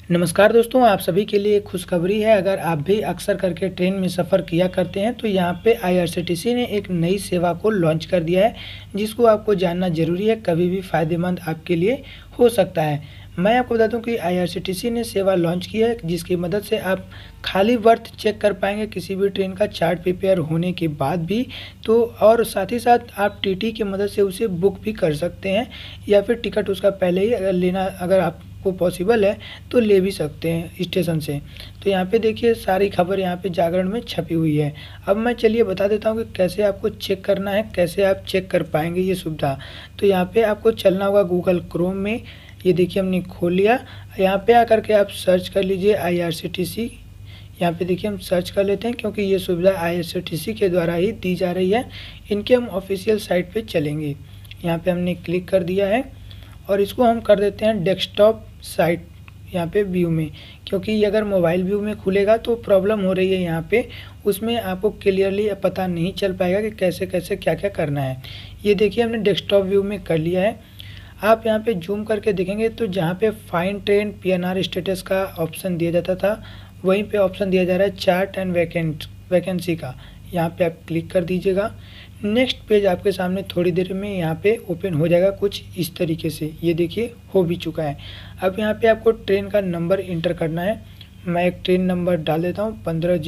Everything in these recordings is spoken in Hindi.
नमस्कार दोस्तों, आप सभी के लिए एक खुशखबरी है। अगर आप भी अक्सर करके ट्रेन में सफ़र किया करते हैं तो यहाँ पे आईआरसीटीसी ने एक नई सेवा को लॉन्च कर दिया है, जिसको आपको जानना ज़रूरी है। कभी भी फ़ायदेमंद आपके लिए हो सकता है। मैं आपको बता दूं कि आईआरसीटीसी ने सेवा लॉन्च की है, जिसकी मदद से आप खाली बर्थ चेक कर पाएंगे किसी भी ट्रेन का चार्ट प्रिपेयर होने के बाद भी। तो और साथ ही साथ आप टीटी की मदद से उसे बुक भी कर सकते हैं, या फिर टिकट उसका पहले ही अगर आपको पॉसिबल है तो ले भी सकते हैं स्टेशन से। तो यहाँ पे देखिए सारी खबर यहाँ पे जागरण में छपी हुई है। अब मैं चलिए बता देता हूँ कि कैसे आपको चेक करना है, कैसे आप चेक कर पाएंगे ये सुविधा। तो यहाँ पे आपको चलना होगा गूगल क्रोम में। ये देखिए हमने खोल लिया। यहाँ पे आकर के आप सर्च कर लीजिए आईआरसीटीसी। यहाँ पे देखिए हम सर्च कर लेते हैं, क्योंकि ये सुविधा आईआरसीटीसी के द्वारा ही दी जा रही है। इनके हम ऑफिशियल साइट पे चलेंगे। यहाँ पे हमने क्लिक कर दिया है और इसको हम कर देते हैं डेस्कटॉप साइट यहाँ पे व्यू में, क्योंकि ये अगर मोबाइल व्यू में खुलेगा तो प्रॉब्लम हो रही है यहाँ पे। उसमें आपको क्लियरली पता नहीं चल पाएगा कि कैसे कैसे क्या क्या करना है। ये देखिए हमने डेस्कटॉप व्यू में कर लिया है। आप यहाँ पे जूम करके देखेंगे तो जहाँ पे फाइंड ट्रेन पीएनआर स्टेटस का ऑप्शन दिया जाता था, वहीं पे ऑप्शन दिया जा रहा है चार्ट एंड वैकेंसी का। यहाँ पे आप क्लिक कर दीजिएगा। नेक्स्ट पेज आपके सामने थोड़ी देर में यहाँ पे ओपन हो जाएगा कुछ इस तरीके से। ये देखिए हो भी चुका है। अब यहाँ पे आपको ट्रेन का नंबर इंटर करना है। मैं एक ट्रेन नंबर डाल देता हूँ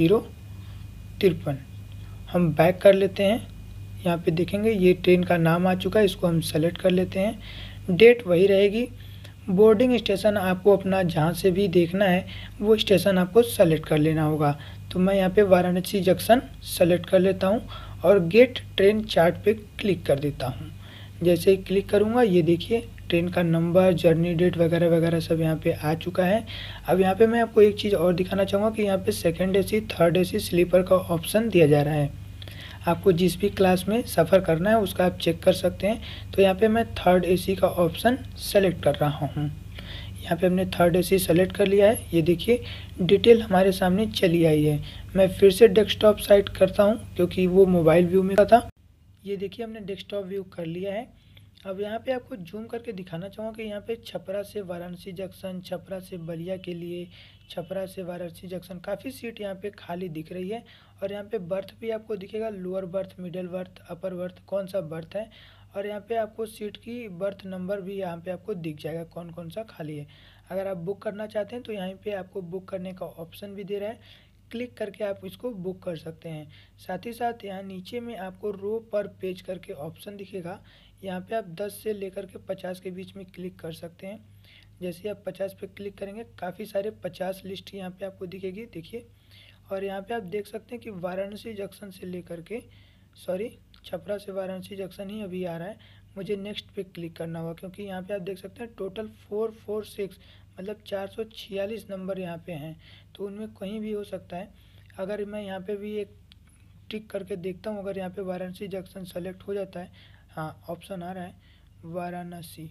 15-0-53। हम बैक कर लेते हैं। यहाँ पे देखेंगे ये ट्रेन का नाम आ चुका है, इसको हम सेलेक्ट कर लेते हैं। डेट वही रहेगी। बोर्डिंग स्टेशन आपको अपना जहाँ से भी देखना है वो स्टेशन आपको सेलेक्ट कर लेना होगा। तो मैं यहाँ पे वाराणसी जंक्शन सेलेक्ट कर लेता हूँ और गेट ट्रेन चार्ट पे क्लिक कर देता हूँ। जैसे ही क्लिक करूँगा ये देखिए ट्रेन का नंबर, जर्नी डेट वगैरह वगैरह सब यहाँ पे आ चुका है। अब यहाँ पे मैं आपको एक चीज़ और दिखाना चाहूँगा कि यहाँ पे second AC, third AC, sleeper का ऑप्शन दिया जा रहा है। आपको जिस भी क्लास में सफ़र करना है उसका आप चेक कर सकते हैं। तो यहाँ पे मैं थर्ड एसी का ऑप्शन सेलेक्ट कर रहा हूँ। यहाँ पे हमने थर्ड एसी सेलेक्ट कर लिया है। ये देखिए डिटेल हमारे सामने चली आई है। मैं फिर से डेस्कटॉप साइट करता हूँ, क्योंकि वो मोबाइल व्यू में था। ये देखिए हमने डेस्कटॉप व्यू कर लिया है। अब यहाँ पे आपको जूम करके दिखाना चाहूँगा कि यहाँ पे छपरा से वाराणसी जंक्शन, छपरा से बलिया के लिए, छपरा से वाराणसी जंक्शन, काफ़ी सीट यहाँ पे खाली दिख रही है। और यहाँ पे बर्थ भी आपको दिखेगा, lower berth, middle berth, upper berth, कौन सा बर्थ है। और यहाँ पे आपको सीट की बर्थ नंबर भी यहाँ पे आपको दिख जाएगा कौन कौन सा खाली है। अगर आप बुक करना चाहते हैं तो यहाँ पे आपको बुक करने का ऑप्शन भी दे रहा है। क्लिक करके आप इसको बुक कर सकते हैं। साथ ही साथ यहाँ नीचे में आपको रो पर पेज करके ऑप्शन दिखेगा। यहाँ पे आप 10 से लेकर के 50 के बीच में क्लिक कर सकते हैं। जैसे आप 50 पे क्लिक करेंगे काफ़ी सारे 50 लिस्ट यहाँ पे आपको दिखेगी, देखिए। और यहाँ पे आप देख सकते हैं कि वाराणसी जंक्शन से लेकर के, सॉरी, छपरा से वाराणसी जंक्शन ही अभी आ रहा है। मुझे नेक्स्ट पे क्लिक करना होगा, क्योंकि यहाँ पे आप देख सकते हैं टोटल 446 मतलब 446 नंबर यहाँ पे हैं। तो उनमें कहीं भी हो सकता है। अगर मैं यहाँ पे भी एक टिक करके देखता हूँ, अगर यहाँ पे वाराणसी जंक्शन सेलेक्ट हो जाता है, हाँ ऑप्शन आ रहा है वाराणसी।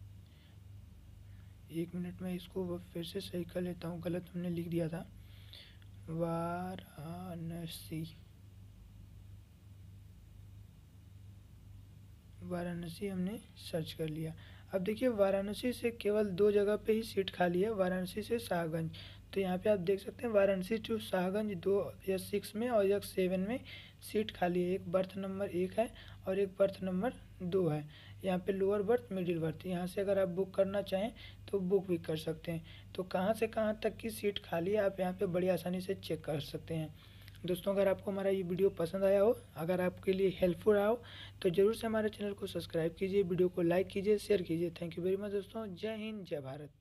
एक मिनट में इसको फिर से सही कर लेता हूँ, गलत हमने लिख दिया था। वाराणसी, वाराणसी हमने सर्च कर लिया। अब देखिए वाराणसी से केवल 2 जगह पे ही सीट खाली है, वाराणसी से शाहगंज। तो यहाँ पे आप देख सकते हैं वाराणसी टू शाहगंज 2 या 6 में और या 7 में सीट खाली है। एक बर्थ नंबर 1 है और एक बर्थ नंबर 2 है। यहाँ पे लोअर बर्थ, मिडिल बर्थ, यहाँ से अगर आप बुक करना चाहें तो बुक भी कर सकते हैं। तो कहाँ से कहाँ तक की सीट खाली है आप यहाँ पे बड़ी आसानी से चेक कर सकते हैं। दोस्तों, अगर आपको हमारा ये वीडियो पसंद आया हो, अगर आपके लिए हेल्पफुल रहा हो, तो ज़रूर से हमारे चैनल को सब्सक्राइब कीजिए, वीडियो को लाइक कीजिए, शेयर कीजिए। थैंक यू वेरी मच दोस्तों। जय हिंद, जय भारत।